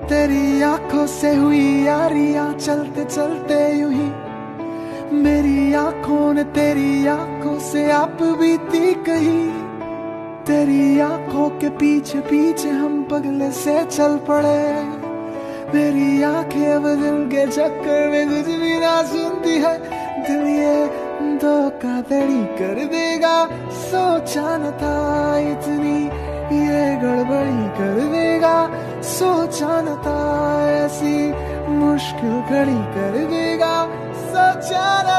तेरी आंखों से हुई यारियां चलते चलते यूं ही मेरी आंखों ने तेरी आंखों से आप बीती कही। तेरी आंखों के पीछे पीछे हम पगले से चल पड़े। मेरी आंखें अब दिल के चक्कर में कुछ भी ना सुनती है। दिल ये धोखाधड़ी कर देगा, सोचा न था इतनी ये गड़बड़ी कर देगा। सोचा न था ऐसी मुश्किल घड़ी कर देगा, सोचा न